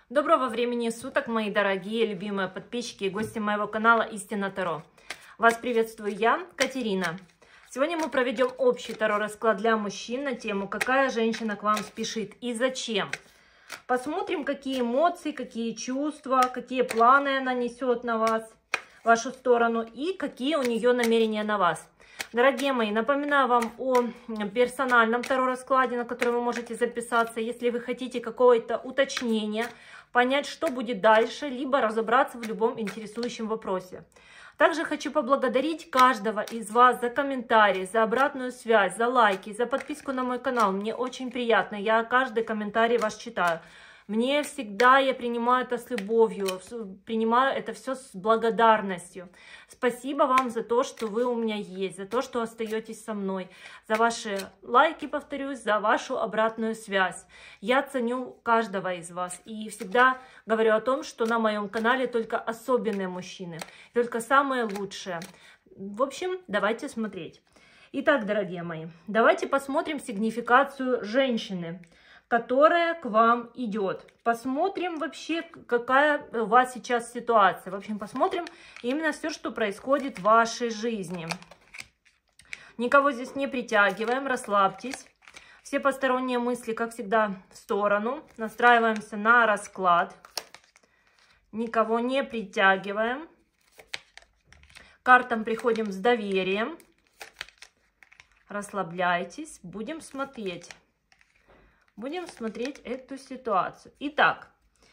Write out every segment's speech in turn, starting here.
Доброго времени суток, мои дорогие, любимые подписчики и гости моего канала Истина Таро. Вас приветствую я, Катерина. Сегодня мы проведем общий таро-расклад для мужчин на тему «Какая женщина к вам спешит и зачем?». Посмотрим, какие эмоции, какие чувства, какие планы она несет на вас, в вашу сторону, и какие у нее намерения на вас. Дорогие мои, напоминаю вам о персональном таро-раскладе, на который вы можете записаться, если вы хотите какое-то уточнение, понять, что будет дальше, либо разобраться в любом интересующем вопросе. Также хочу поблагодарить каждого из вас за комментарии, за обратную связь, за лайки, за подписку на мой канал. Мне очень приятно, я каждый комментарий ваш читаю. Мне всегда, я принимаю это с любовью, принимаю это все с благодарностью. Спасибо вам за то, что вы у меня есть, за то, что остаетесь со мной, за ваши лайки, повторюсь, за вашу обратную связь. Я ценю каждого из вас и всегда говорю о том, что на моем канале только особенные мужчины, только самые лучшие. В общем, давайте смотреть. Итак, дорогие мои, давайте посмотрим сигнификацию женщины, которая к вам идет. Посмотрим вообще, какая у вас сейчас ситуация. В общем, посмотрим именно все, что происходит в вашей жизни. Никого здесь не притягиваем, расслабьтесь. Все посторонние мысли, как всегда, в сторону. Настраиваемся на расклад. Никого не притягиваем. К картам приходим с доверием. Расслабляйтесь. Будем смотреть. Будем смотреть эту ситуацию. Итак,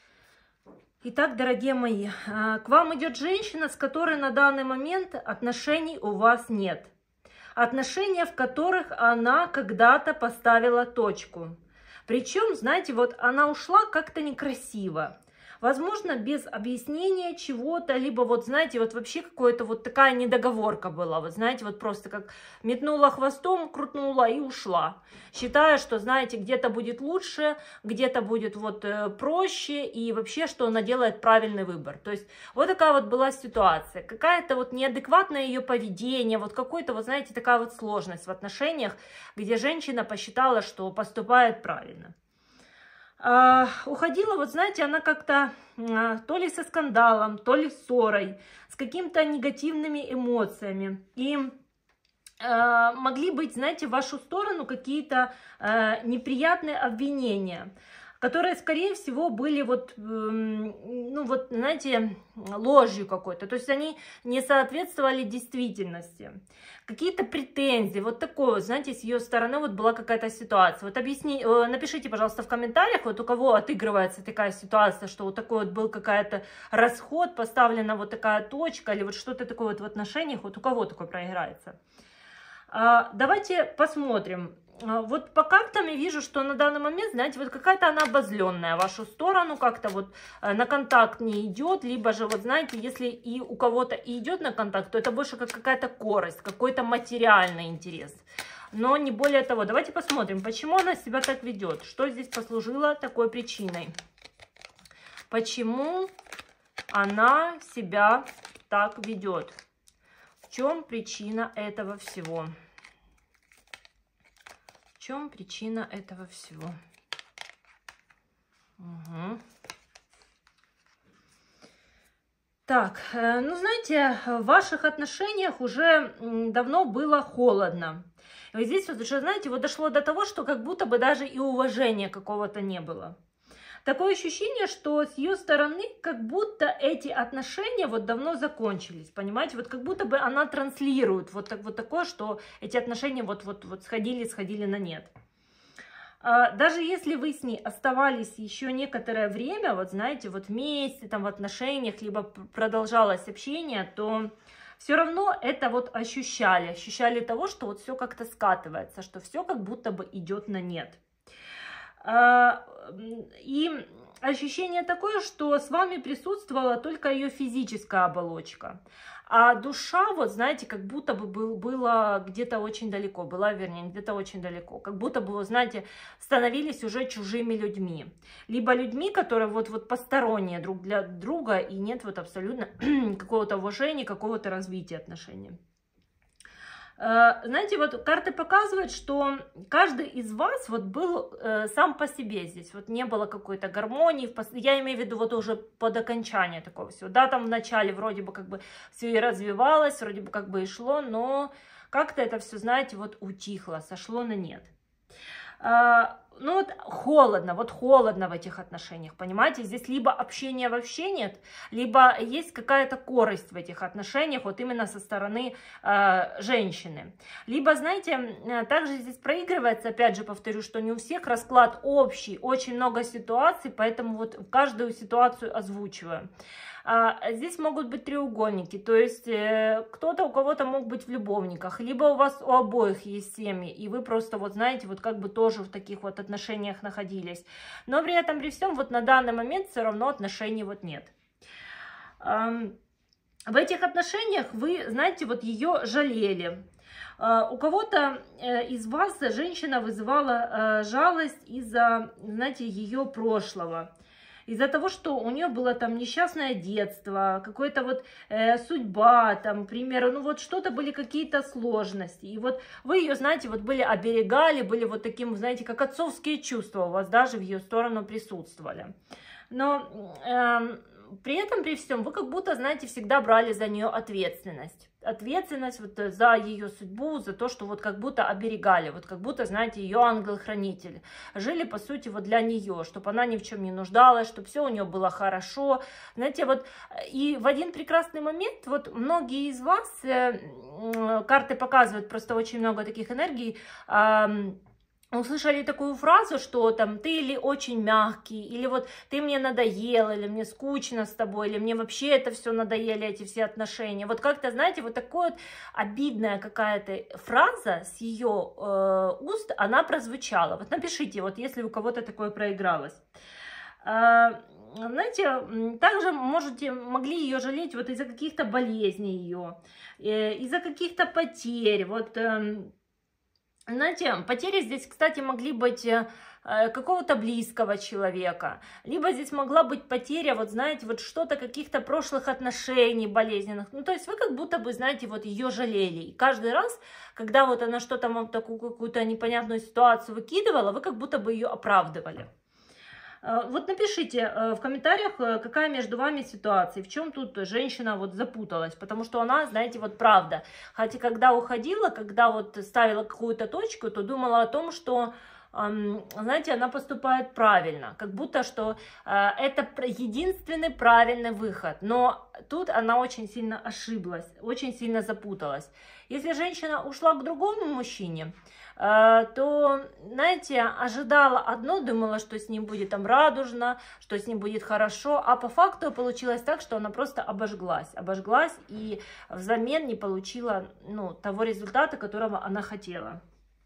дорогие мои, к вам идет женщина, с которой на данный момент отношений у вас нет. Отношения, в которых она когда-то поставила точку. Причем, знаете, вот она ушла как-то некрасиво. Возможно, без объяснения чего-то, либо вот, знаете, вот вообще какая-то вот такая недоговорка была. Вот, знаете, вот просто как метнула хвостом, крутнула и ушла. Считая, что, знаете, где-то будет лучше, где-то будет вот проще, и вообще, что она делает правильный выбор. То есть вот такая вот была ситуация. Какая-то вот неадекватное ее поведение, вот какой-то, вот, знаете, такая вот сложность в отношениях, где женщина посчитала, что поступает правильно. Уходила, вот знаете, она как-то то ли со скандалом, то ли ссорой, с какими-то негативными эмоциями. И могли быть, знаете, в вашу сторону какие-то неприятные обвинения, которые, скорее всего, были вот, ну вот, знаете, ложью какой-то. То есть они не соответствовали действительности. Какие-то претензии, вот такое, знаете, с ее стороны вот была какая-то ситуация. Вот напишите, пожалуйста, в комментариях, вот у кого отыгрывается такая ситуация, что вот такой вот был какая-то расход, поставлена вот такая точка, или вот что-то такое вот в отношениях, вот у кого такое проиграется. Давайте посмотрим. Вот по картам я вижу, что на данный момент, знаете, вот какая-то она обозленная в вашу сторону, как-то вот на контакт не идет, либо же, вот знаете, если и у кого-то и идет на контакт, то это больше как какая-то корость, какой-то материальный интерес. Но не более того. Давайте посмотрим, почему она себя так ведет, что здесь послужило такой причиной. Почему она себя так ведет? В чем причина этого всего? В чем причина этого всего? Угу. Так, ну знаете, в ваших отношениях уже давно было холодно. И вот здесь вот уже, знаете, вот дошло до того, что как будто бы даже и уважения какого-то не было. Такое ощущение, что с ее стороны как будто эти отношения вот давно закончились, понимаете? Вот как будто бы она транслирует вот такое, что эти отношения вот сходили на нет. Даже если вы с ней оставались еще некоторое время, вот знаете, вот вместе, там в отношениях, либо продолжалось общение, то все равно это вот ощущали того, что вот все как-то скатывается, что все как будто бы идет на нет. И ощущение такое, что с вами присутствовала только ее физическая оболочка, а душа, вот знаете, как будто бы была где-то очень далеко, где-то очень далеко, как будто бы, вот, знаете, становились уже чужими людьми, либо людьми, которые вот посторонние друг для друга, и нет вот абсолютно какого-то уважения, какого-то развития отношений. Знаете, вот карты показывают, что каждый из вас вот был сам по себе здесь. Вот не было какой-то гармонии. Я имею в виду вот уже под окончание такого всего. Да, там в начале вроде бы как бы все и развивалось, вроде бы как бы и шло, но как-то это все, знаете, вот утихло, сошло на нет. Ну вот холодно в этих отношениях, понимаете? Здесь либо общения вообще нет, либо есть какая-то корость в этих отношениях, вот именно со стороны женщины. Либо, знаете, также здесь проигрывается, опять же повторю, что не у всех расклад общий, очень много ситуаций, поэтому вот каждую ситуацию озвучиваю. Здесь могут быть треугольники, то есть кто-то у кого-то мог быть в любовниках, либо у вас у обоих есть семьи, и вы просто вот знаете, вот как бы тоже в таких вот отношениях находились. Но при этом, при всем, вот на данный момент все равно отношений вот нет. В этих отношениях вы, знаете, вот ее жалели. У кого-то из вас женщина вызывала жалость из-за, знаете, ее прошлого. Из-за того, что у нее было там несчастное детство, какая-то вот судьба, там, к примеру, ну вот что-то были какие-то сложности. И вот вы ее, знаете, вот были оберегали, были вот таким, знаете, как отцовские чувства у вас даже в ее сторону присутствовали. Но при этом, при всем, вы как будто, знаете, всегда брали за нее ответственность. Ответственность вот за ее судьбу, за то, что вот как будто оберегали, вот как будто, знаете, ее ангел-хранитель. Жили, по сути, вот для нее, чтобы она ни в чем не нуждалась, чтобы все у нее было хорошо. Знаете, вот и в один прекрасный момент, вот многие из вас, карты показывают просто очень много таких энергий, услышали такую фразу, что там ты или очень мягкий, или вот ты мне надоел, или мне скучно с тобой, или мне вообще это все надоели, эти все отношения. Вот как-то, знаете, вот такая вот обидная какая-то фраза с ее уст, она прозвучала. Вот напишите, вот если у кого-то такое проигралось. Знаете, также могли ее жалеть вот из-за каких-то болезней ее, из-за каких-то потерь, вот. Знаете, потери здесь, кстати, могли быть какого-то близкого человека, либо здесь могла быть потеря, вот знаете, вот что-то, каких-то прошлых отношений болезненных. Ну, то есть вы как будто бы, знаете, вот ее жалели. И каждый раз, когда вот она что-то вам такую какую-то непонятную ситуацию выкидывала, вы как будто бы ее оправдывали. Вот напишите в комментариях, какая между вами ситуация, в чем тут женщина вот запуталась, потому что она, знаете, вот правда, хотя когда уходила, когда вот ставила какую-то точку, то думала о том, что, знаете, она поступает правильно, как будто что это единственный правильный выход, но тут она очень сильно ошиблась, очень сильно запуталась. Если женщина ушла к другому мужчине, то, знаете, ожидала одно, думала, что с ним будет там радужно, что с ним будет хорошо, а по факту получилось так, что она просто обожглась и взамен не получила, ну, того результата, которого она хотела.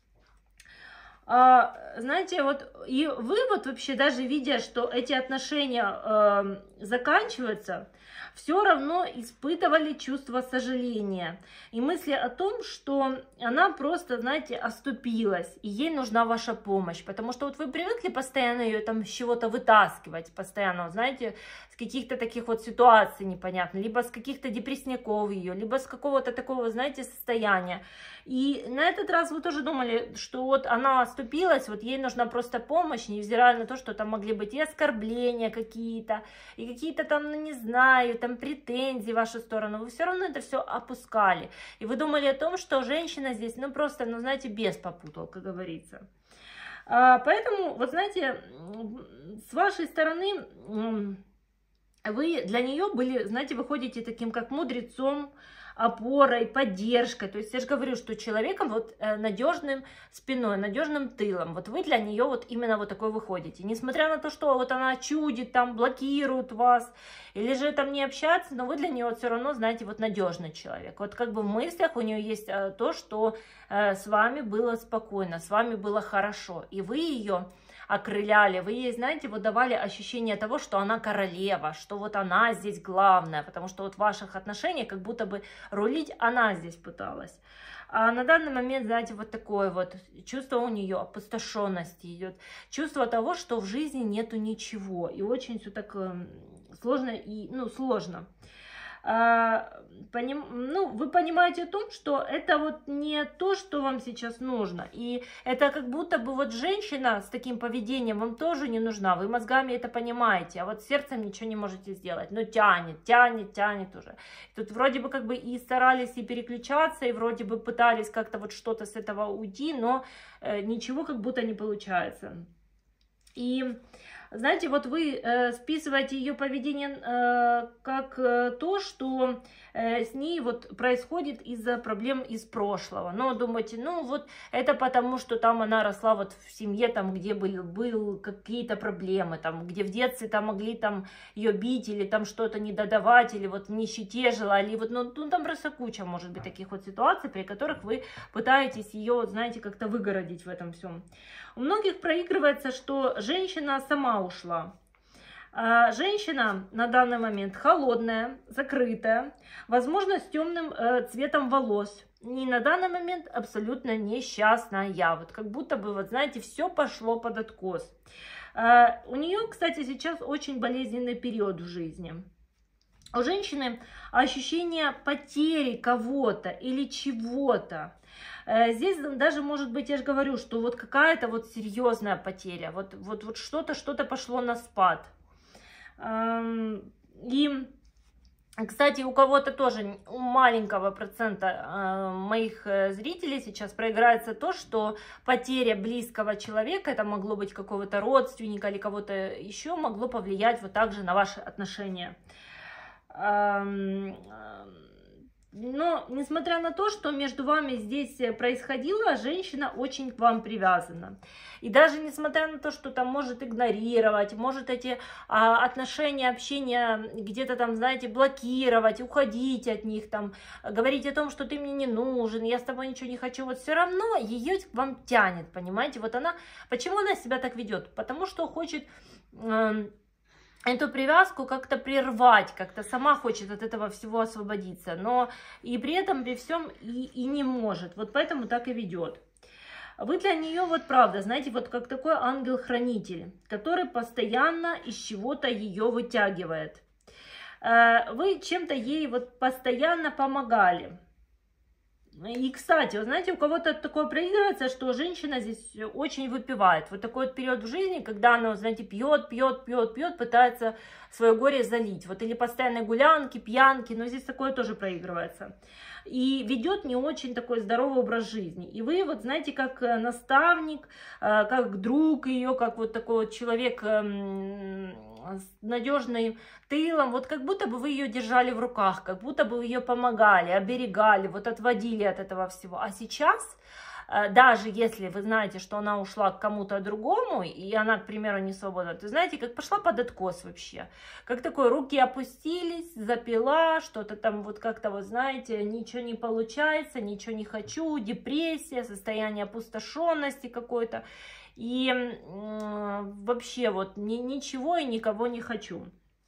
Знаете, вот и вы вот вообще даже видя, что эти отношения заканчиваются, все равно испытывали чувство сожаления и мысли о том, что она просто, знаете, оступилась, и ей нужна ваша помощь, потому что вот вы привыкли постоянно ее там с чего-то вытаскивать, постоянно, знаете, с каких-то таких вот ситуаций непонятных, либо с каких-то депрессников ее, либо с какого-то такого, знаете, состояния. И на этот раз вы тоже думали, что вот она оступилась, вот ей нужна просто помощь, невзирая на то, что там могли быть и оскорбления какие-то, и какие-то там, ну, не знаю, там претензии в вашу сторону, вы все равно это все опускали. И вы думали о том, что женщина здесь, ну, просто, ну, знаете, бес попутал, как говорится. Поэтому, вот знаете, с вашей стороны вы для нее были, знаете, вы ходите таким как мудрецом, опорой, поддержкой. То есть я же говорю, что человеком вот надежным спиной, надежным тылом. Вот вы для нее вот именно вот такой выходите. Несмотря на то, что вот она чудит, там блокирует вас, или же там не общаться, но вы для нее вот все равно, знаете, вот надежный человек. Вот как бы в мыслях у нее есть то, что с вами было спокойно, с вами было хорошо. И вы ее окрыляли, вы ей, знаете, вот давали ощущение того, что она королева, что вот она здесь главная, потому что вот в ваших отношениях как будто бы рулить она здесь пыталась. А на данный момент, знаете, вот такое вот чувство у нее опустошенности идет, чувство того, что в жизни нету ничего, и очень все так сложно и, ну, сложно. ну, вы понимаете о том, что это вот не то, что вам сейчас нужно. И это как будто бы вот женщина с таким поведением вам тоже не нужна. Вы мозгами это понимаете, а вот сердцем ничего не можете сделать. Ну, тянет уже. Тут вроде бы как бы и старались и переключаться, и вроде бы пытались как-то вот что-то с этого уйти, но ничего как будто не получается. И знаете, вот вы списываете ее поведение как то, что с ней вот происходит из-за проблем из прошлого. Но думаете, ну вот это потому, что там она росла вот в семье, там, где был какие-то проблемы, там, где в детстве там могли там ее бить или там что-то не додавать, или вот в нищете жила, или вот, ну там просто куча может быть таких вот ситуаций, при которых вы пытаетесь ее, вот, знаете, как-то выгородить в этом всем. У многих проигрывается, что женщина сама ушла. Женщина на данный момент холодная, закрытая, возможно, с темным цветом волос. И на данный момент абсолютно несчастная. Вот как будто бы, вот знаете, все пошло под откос. У нее, кстати, сейчас очень болезненный период в жизни. У женщины ощущение потери кого-то или чего-то. Здесь даже может быть, я же говорю, что вот какая-то вот серьезная потеря, вот что-то пошло на спад. И, кстати, у кого-то тоже, у маленького процента моих зрителей сейчас проиграется то, что потеря близкого человека, это могло быть какого-то родственника или кого-то еще, могло повлиять вот также на ваши отношения. Но, несмотря на то, что между вами здесь происходило, женщина очень к вам привязана. И даже несмотря на то, что там может игнорировать, может эти отношения, общение где-то там, знаете, блокировать, уходить от них, там, говорить о том, что ты мне не нужен, я с тобой ничего не хочу, вот все равно ее к вам тянет, понимаете? Вот она, почему она себя так ведет? Потому что хочет эту привязку как-то прервать, как-то сама хочет от этого всего освободиться, но и при этом, при всем и не может, вот поэтому так и ведет. Вы для нее, вот правда, знаете, вот как такой ангел-хранитель, который постоянно из чего-то ее вытягивает. Вы чем-то ей вот постоянно помогали. И, кстати, вы знаете, у кого-то такое проигрывается, что женщина здесь очень выпивает. Вот такой вот период в жизни, когда она, знаете, пьет, пытается свое горе залить. Вот или постоянные гулянки, пьянки, но здесь такое тоже проигрывается. И ведет не очень такой здоровый образ жизни. И вы, вот знаете, как наставник, как друг ее, как вот такой вот человек с надежным тылом, вот как будто бы вы ее держали в руках, как будто бы вы ее помогали, оберегали, вот отводили от этого всего. А сейчас, даже если вы знаете, что она ушла к кому-то другому, и она, к примеру, не свободна, то знаете, как пошла под откос вообще. Как такое, руки опустились, запила, что-то там вот как-то, вот знаете, ничего не получается, ничего не хочу, депрессия, состояние опустошенности какой-то. И вообще вот ничего и никого не хочу.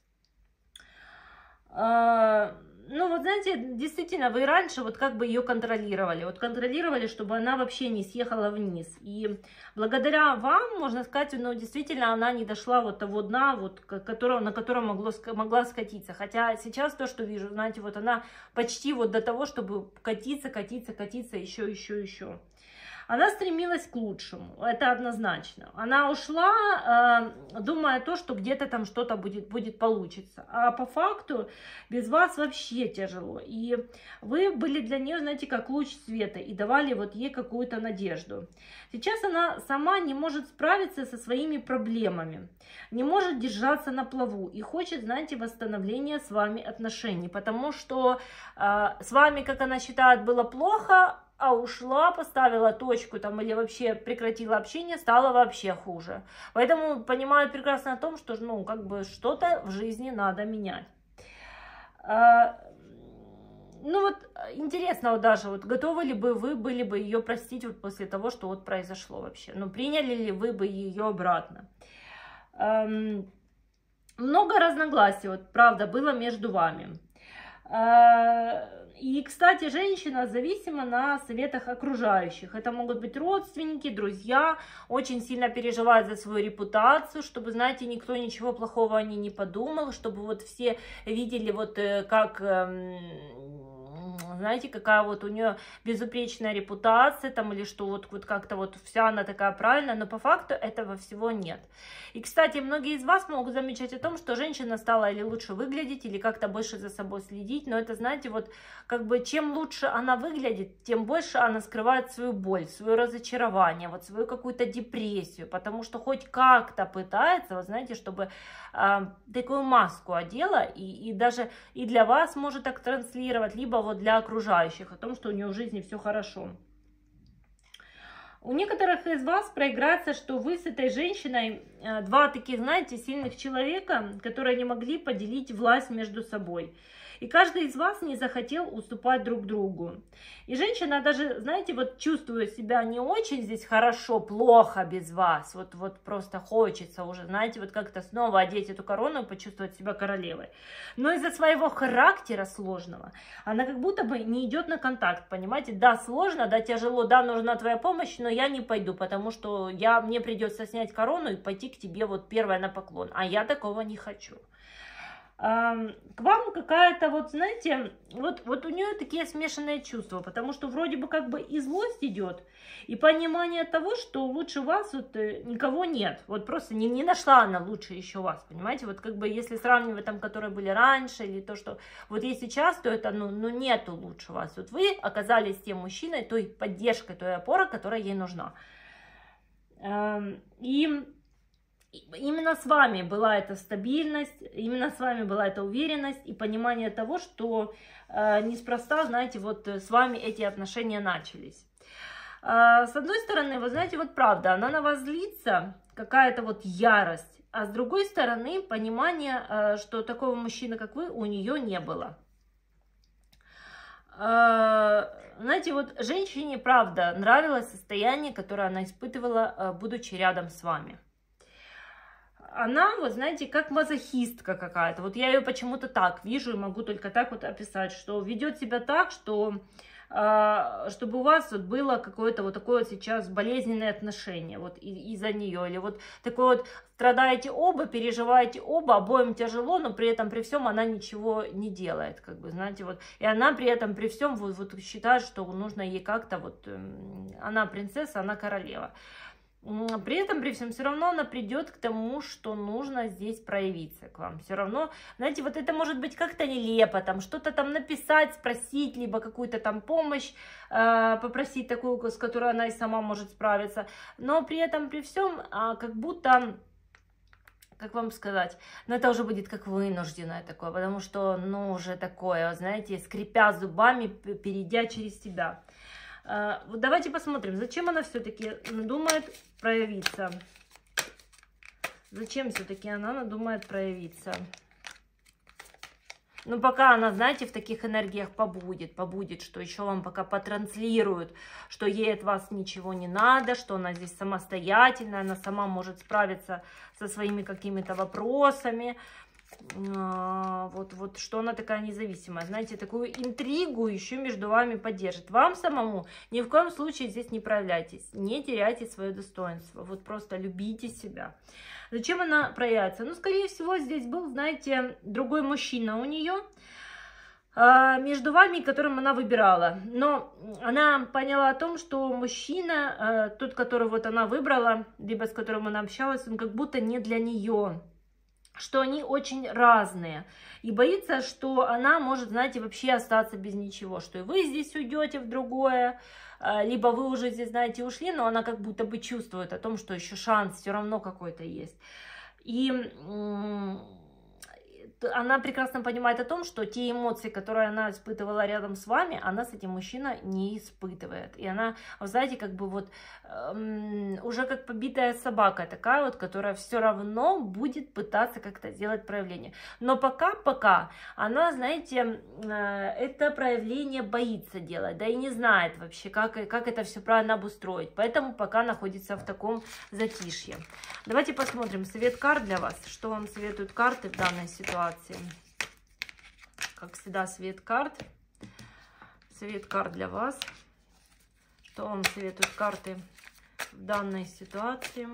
Ну, вот знаете, действительно, вы раньше вот как бы ее контролировали. Вот контролировали, чтобы она вообще не съехала вниз. И благодаря вам, можно сказать, ну, действительно, она не дошла вот того дна, вот, на котором могла скатиться. Хотя сейчас то, что вижу, знаете, вот она почти вот до того, чтобы катиться, еще. Она стремилась к лучшему, это однозначно. Она ушла, думая то, что где-то там что-то будет получиться. А по факту без вас вообще тяжело. И вы были для нее, знаете, как луч света и давали вот ей какую-то надежду. Сейчас она сама не может справиться со своими проблемами, не может держаться на плаву и хочет, знаете, восстановления с вами отношений. Потому что с вами, как она считает, было плохо, а ушла, поставила точку там или вообще прекратила общение, стало вообще хуже. Поэтому понимают прекрасно о том, что, ну, как бы что-то в жизни надо менять. Ну вот, интересно вот даже, вот готовы ли бы вы были бы ее простить вот после того, что вот произошло вообще? Ну, приняли ли вы бы ее обратно? Много разногласий, вот, правда, было между вами. И, кстати, женщина зависима на советах окружающих. Это могут быть родственники, друзья, очень сильно переживают за свою репутацию, чтобы, знаете, никто ничего плохого о ней не подумал, чтобы вот все видели вот как... знаете, какая вот у нее безупречная репутация там, или что вот как-то вот вся она такая правильная, но по факту этого всего нет. И, кстати, многие из вас могут замечать о том, что женщина стала или лучше выглядеть, или как-то больше за собой следить, но это, знаете, вот как бы чем лучше она выглядит, тем больше она скрывает свою боль, свое разочарование, вот свою какую-то депрессию, потому что хоть как-то пытается, вот знаете, чтобы такую маску одела, и даже и для вас может так транслировать, либо вот для окружающих, о том, что у нее в жизни все хорошо. У некоторых из вас проиграется, что вы с этой женщиной два таких, знаете, сильных человека, которые не могли поделить власть между собой. И каждый из вас не захотел уступать друг другу. И женщина даже, знаете, вот чувствует себя не очень здесь хорошо, плохо без вас. Вот просто хочется уже, знаете, вот как-то снова одеть эту корону и почувствовать себя королевой. Но из-за своего характера сложного она как будто бы не идет на контакт, понимаете? Да, сложно, да, тяжело, да, нужна твоя помощь, но я не пойду, потому что мне придется снять корону и пойти к тебе вот первая на поклон. А я такого не хочу. К вам какая-то, вот знаете, вот у нее такие смешанные чувства, потому что вроде бы как бы и злость идет, и понимание того, что лучше вас вот никого нет, вот просто не нашла она лучше еще вас, понимаете, вот как бы если сравнивать там, которые были раньше, или то, что вот есть сейчас, то это, ну нету лучше вас, вот вы оказались тем мужчиной, той поддержкой, той опорой, которая ей нужна. И именно с вами была эта стабильность, именно с вами была эта уверенность и понимание того, что неспроста, знаете, вот с вами эти отношения начались. С одной стороны, вы знаете, вот правда, она на вас злится, какая-то вот ярость, а с другой стороны, понимание, что такого мужчины, как вы, у нее не было. Знаете, вот женщине, правда, нравилось состояние, которое она испытывала, будучи рядом с вами. Она, вот знаете, как мазохистка какая-то. Вот я ее почему-то так вижу и могу только так вот описать, что ведет себя так, что чтобы у вас вот было какое-то вот такое вот сейчас болезненное отношение вот из-за нее. Или вот такое вот страдаете оба, переживаете оба, обоим тяжело, но при этом при всем она ничего не делает, как бы, знаете, вот. И она при этом при всем вот считает, что нужно ей как-то вот, она принцесса, она королева. При этом, при всем, все равно она придет к тому, что нужно здесь проявиться к вам. Все равно, знаете, вот это может быть как-то нелепо, там что-то там написать, спросить, либо какую-то там помощь попросить такую, с которой она и сама может справиться. Но при этом, при всем, как будто, как вам сказать, ну это уже будет как вынужденное такое, потому что, ну, уже такое, знаете, скрипя зубами, перейдя через себя. Вот давайте посмотрим, зачем она все-таки надумает проявиться. Зачем все-таки она надумает проявиться? Ну, пока она, знаете, в таких энергиях побудет, что еще вам пока потранслирует, что ей от вас ничего не надо, что она здесь самостоятельная, она сама может справиться со своими какими-то вопросами. Вот что она такая независимая, знаете, такую интригу еще между вами поддержит. Вам самому ни в коем случае здесь не проявляйтесь, не теряйте свое достоинство, вот просто любите себя. Зачем она проявится? Ну, скорее всего, здесь был, знаете, другой мужчина у нее между вами, которым она выбирала. Но она поняла о том, что мужчина, тот, которого вот она выбрала, либо с которым она общалась, он как будто не для нее, что они очень разные, и боится, что она может, знаете, вообще остаться без ничего, что и вы здесь уйдете в другое, либо вы уже здесь, знаете, ушли, но она как будто бы чувствует о том, что еще шанс все равно какой-то есть. И она прекрасно понимает о том, что те эмоции, которые она испытывала рядом с вами, она с этим мужчиной не испытывает. И она, вы знаете, как бы вот уже как побитая собака такая вот, которая все равно будет пытаться как-то сделать проявление. Но пока она, знаете, это проявление боится делать, да и не знает вообще, как это все правильно обустроить. Поэтому пока находится в таком затишье. Давайте посмотрим совет карт для вас. Что вам советуют карты в данной ситуации? как всегда, совет карт. Совет карт для вас. Что вам советуют карты в данной ситуации?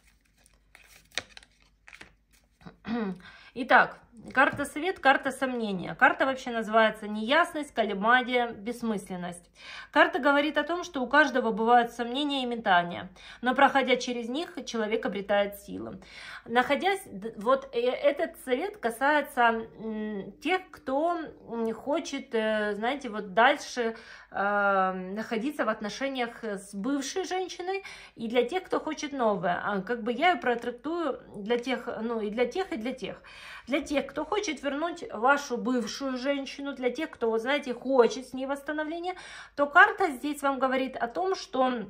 Итак, карта совет, карта сомнения. Карта вообще называется неясность, колебание, бессмысленность. Карта говорит о том, что у каждого бывают сомнения и метания, но проходя через них, человек обретает силы. Находясь, вот этот совет касается тех, кто хочет, знаете, вот дальше находиться в отношениях с бывшей женщиной, и для тех, кто хочет новое. Как бы я ее протрактую для тех, ну и для тех, и для тех. Для тех, кто хочет вернуть вашу бывшую женщину, для тех, кто, вот знаете, хочет с ней восстановления, то карта здесь вам говорит о том, что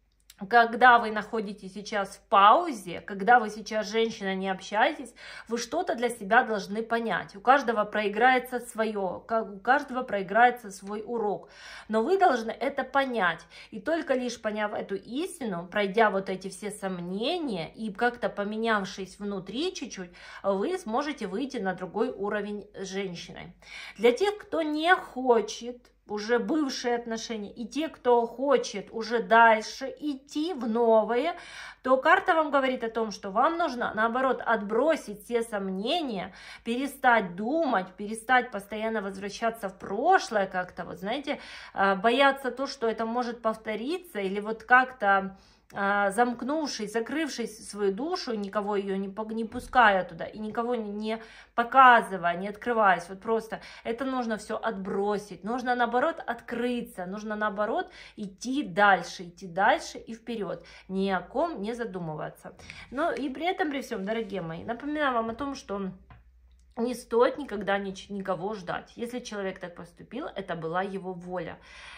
когда вы находитесь сейчас в паузе, когда вы сейчас, женщина, не общаетесь, вы что-то для себя должны понять. У каждого проиграется свое, у каждого проиграется свой урок. Но вы должны это понять. И только лишь поняв эту истину, пройдя вот эти все сомнения и как-то поменявшись внутри чуть-чуть, вы сможете выйти на другой уровень с женщиной. Для тех, кто не хочет уже бывшие отношения, и те, кто хочет уже дальше идти в новое, то карта вам говорит о том, что вам нужно, наоборот, отбросить все сомнения, перестать думать, перестать постоянно возвращаться в прошлое как-то, вот знаете, бояться то, что это может повториться, или вот как-то замкнувшись, закрывшись в свою душу, никого ее не пуская туда, и никого не показывая, не открываясь, вот просто это нужно все отбросить, нужно наоборот открыться, нужно наоборот идти дальше и вперед, ни о ком не задумываться. Но и при этом, при всем, дорогие мои, напоминаю вам о том, что не стоит никогда никого ждать. Если человек так поступил, это была его воля.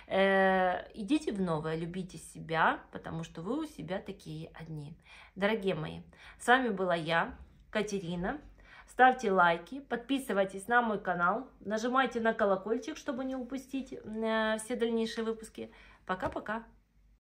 Идите в новое, любите себя, потому что вы у себя такие одни. Дорогие мои, с вами была я, Катерина. Ставьте лайки, подписывайтесь на мой канал, нажимайте на колокольчик, чтобы не упустить все дальнейшие выпуски. Пока-пока!